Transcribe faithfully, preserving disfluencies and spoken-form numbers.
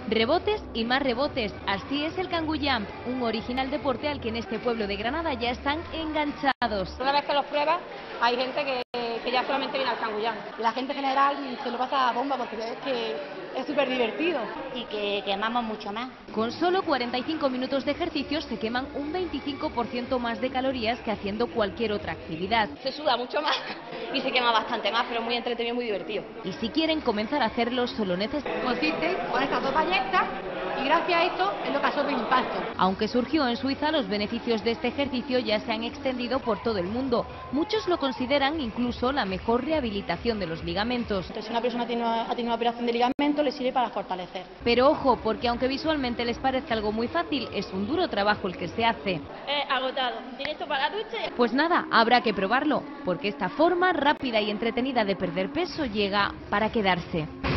Rebotes y más rebotes, así es el Kangoo Jump, un original deporte al que en este pueblo de Granada ya están enganchados. Una vez que los pruebas, hay gente que, que ya solamente viene al Kangoo Jump. La gente en general se lo pasa a bomba porque es que es súper divertido. Y que quemamos mucho más. Con solo cuarenta y cinco minutos de ejercicio se queman un veinticinco por ciento más de calorías que haciendo cualquier otra actividad. Se suda mucho más y se quema bastante más, pero muy entretenido y muy divertido. Y si quieren comenzar a hacerlo, solo necesitan... Consiste con estas dos ballestas y gracias a esto es lo que absorbe el impacto. Aunque surgió en Suiza, los beneficios de este ejercicio ya se han extendido por todo el mundo. Muchos lo consideran incluso la mejor rehabilitación de los ligamentos. Entonces, si una persona tiene una, ha tenido una operación de ligamento, le sirve para fortalecer. Pero ojo, porque aunque visualmente les parezca algo muy fácil, es un duro trabajo el que se hace. Eh, agotado. Directo para la ducha. Pues nada, habrá que probarlo, porque esta forma rápida y entretenida de perder peso llega para quedarse.